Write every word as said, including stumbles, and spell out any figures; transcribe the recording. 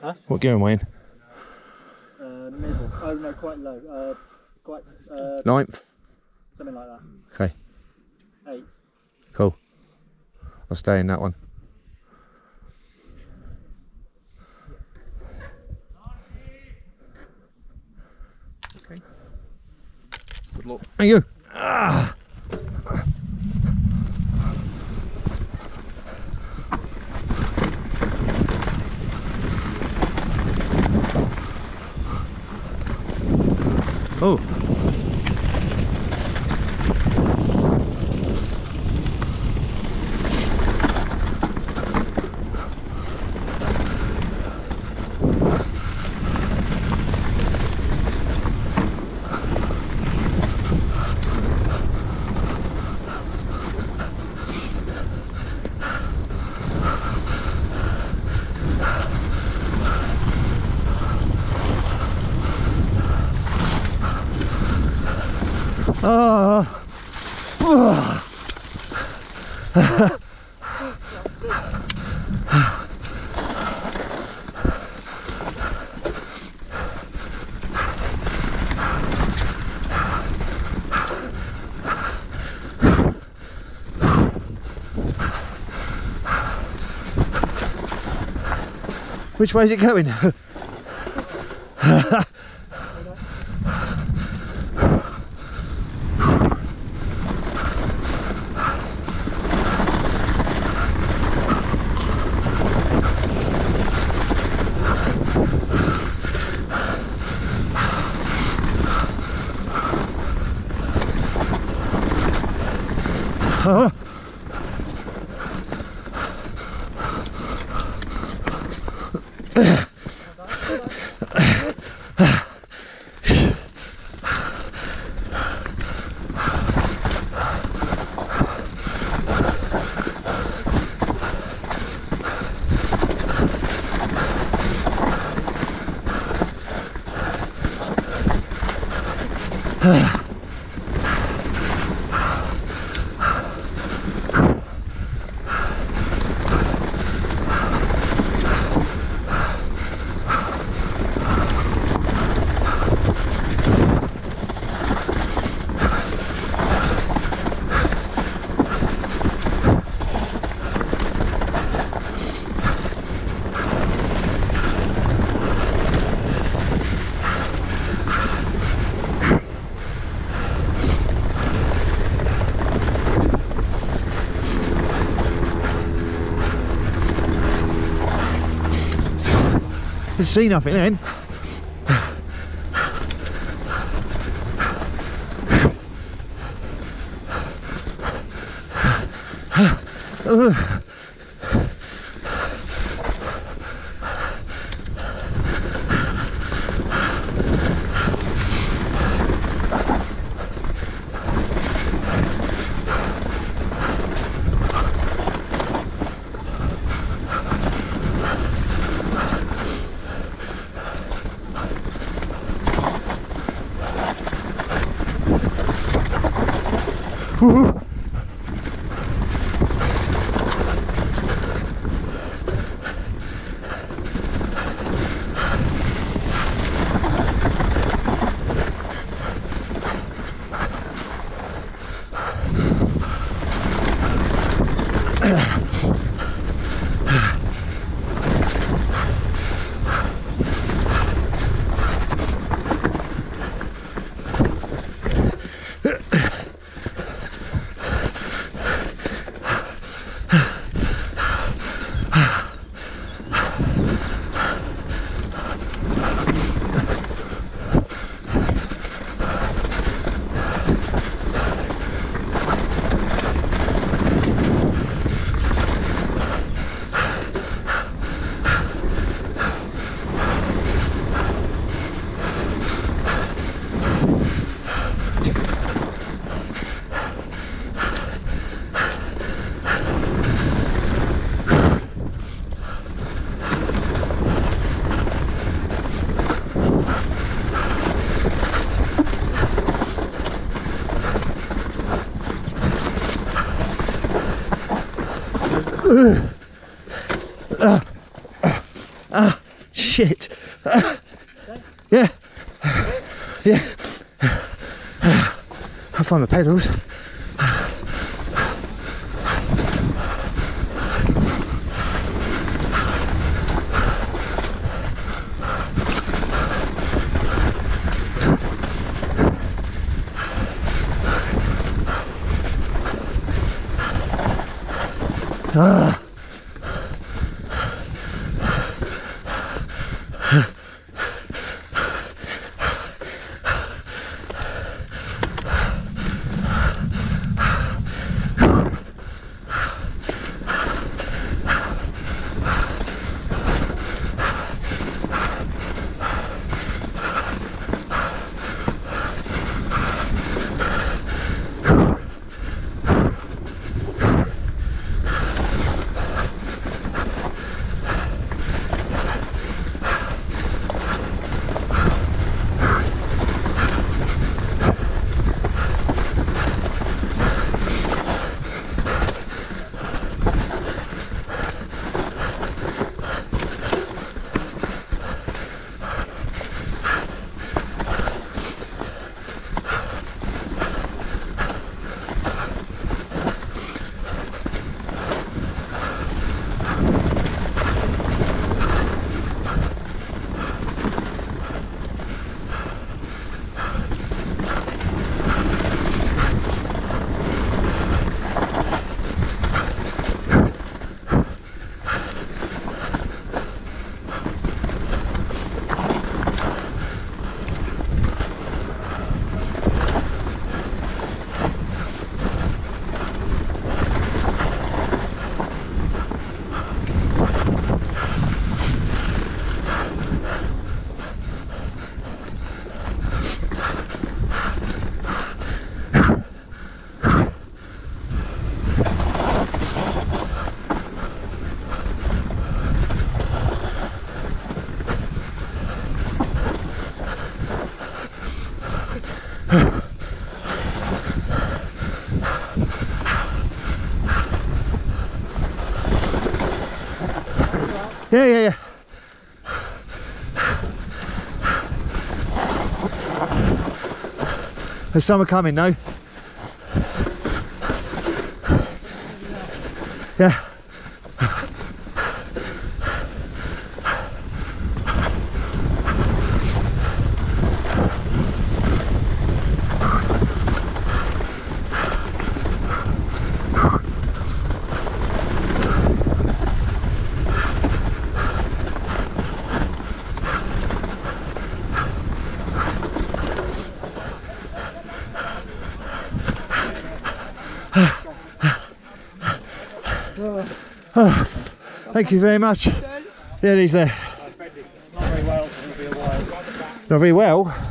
Huh? What gear am I in? Uh, middle. Oh no, quite low. Uh, quite. Uh, Ninth? something like that. Okay, Eight. cool. I'll stay in that one. Okay. Good luck. Thank you. Ah. Oh. Ah. Ah. Which way is it going? Huh? Didn't see nothing then. Uh. Woohoo! Uh, uh, uh, Shit. Yeah. Yeah. I'll find the pedals. Ah. Yeah, yeah, yeah. There's someone coming, no? Yeah. Oh, thank you very much. Yeah, he's there. Not very well, it's going to be a while. Not very well.